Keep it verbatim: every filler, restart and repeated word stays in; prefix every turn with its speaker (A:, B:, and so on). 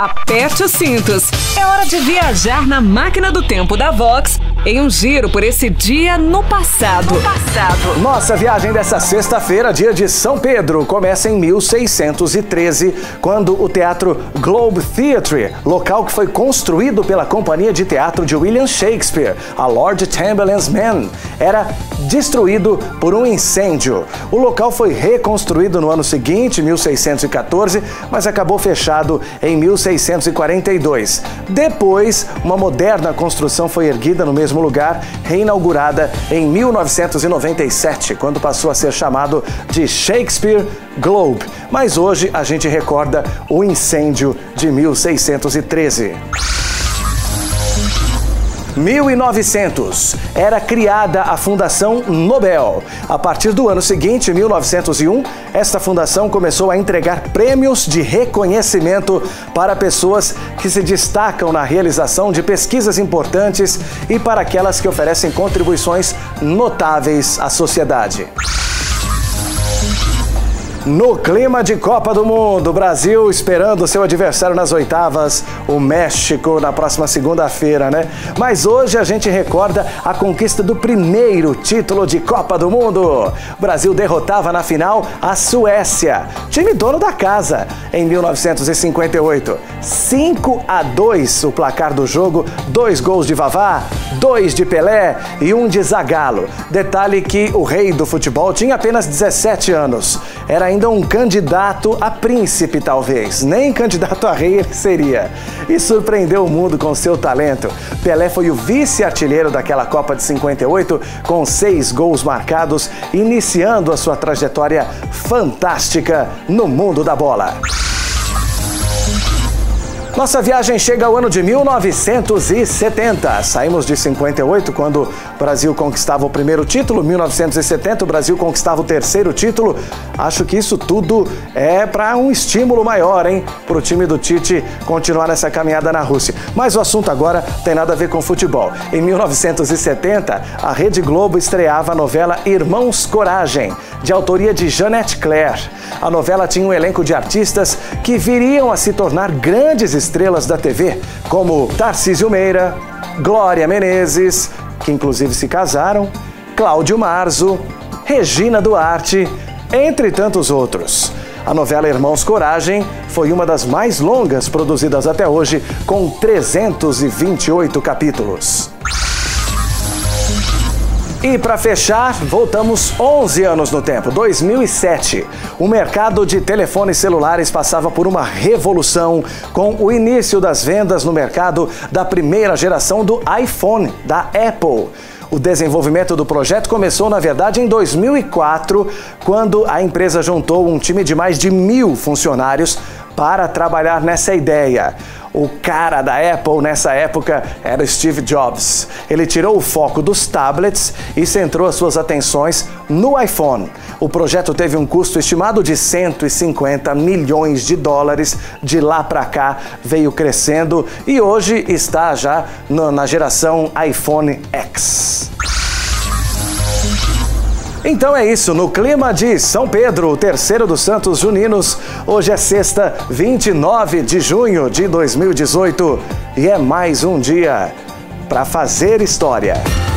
A: Aperte os cintos. É hora de viajar na máquina do tempo da Vox em um giro por esse dia no passado. No passado.
B: Nossa viagem dessa sexta-feira, dia de São Pedro, começa em mil seiscentos e treze, quando o Teatro Globe Theatre, local que foi construído pela companhia de teatro de William Shakespeare, a Lord Chamberlain's Men, era destruído por um incêndio. O local foi reconstruído no ano seguinte, mil seiscentos e quatorze, mas acabou fechado em mil seiscentos e quarenta e dois. Depois, uma moderna construção foi erguida no mesmo lugar, reinaugurada em mil novecentos e noventa e sete, quando passou a ser chamado de Shakespeare Globe. Mas hoje a gente recorda o incêndio de mil seiscentos e treze. mil e novecentos, era criada a Fundação Nobel. A partir do ano seguinte, mil novecentos e um, esta fundação começou a entregar prêmios de reconhecimento para pessoas que se destacam na realização de pesquisas importantes e para aquelas que oferecem contribuições notáveis à sociedade. No clima de Copa do Mundo, o Brasil esperando seu adversário nas oitavas, o México, na próxima segunda-feira, né? Mas hoje a gente recorda a conquista do primeiro título de Copa do Mundo. O Brasil derrotava na final a Suécia, time dono da casa, em mil novecentos e cinquenta e oito. cinco a dois o placar do jogo, dois gols de Vavá, dois de Pelé e um de Zagallo. Detalhe que o rei do futebol tinha apenas dezessete anos. Era ainda um candidato a príncipe, talvez. Nem candidato a rei ele seria. E surpreendeu o mundo com seu talento. Pelé foi o vice-artilheiro daquela Copa de cinquenta e oito, com seis gols marcados, iniciando a sua trajetória fantástica no mundo da bola. Nossa viagem chega ao ano de mil novecentos e setenta. Saímos de cinquenta e oito, quando o Brasil conquistava o primeiro título. mil novecentos e setenta, o Brasil conquistava o terceiro título. Acho que isso tudo é para um estímulo maior, hein? Para o time do Tite continuar nessa caminhada na Rússia. Mas o assunto agora tem nada a ver com futebol. Em mil novecentos e setenta, a Rede Globo estreava a novela Irmãos Coragem, de autoria de Jeanette Claire. A novela tinha um elenco de artistas que viriam a se tornar grandes estrelas da T V, como Tarcísio Meira, Glória Menezes, que inclusive se casaram, Cláudio Marzo, Regina Duarte, entre tantos outros. A novela Irmãos Coragem foi uma das mais longas produzidas até hoje, com trezentos e vinte e oito capítulos. E para fechar, voltamos onze anos no tempo, dois mil e sete. O mercado de telefones celulares passava por uma revolução com o início das vendas no mercado da primeira geração do iPhone, da Apple. O desenvolvimento do projeto começou, na verdade, em dois mil e quatro, quando a empresa juntou um time de mais de mil funcionários para trabalhar nessa ideia. O cara da Apple nessa época era Steve Jobs. Ele tirou o foco dos tablets e centrou as suas atenções no iPhone. O projeto teve um custo estimado de cento e cinquenta milhões de dólares. De lá para cá veio crescendo e hoje está já na geração iPhone X. Então é isso, no clima de São Pedro, o terceiro dos Santos Juninos. Hoje é sexta, vinte e nove de junho de dois mil e dezoito, e é mais um dia para fazer história.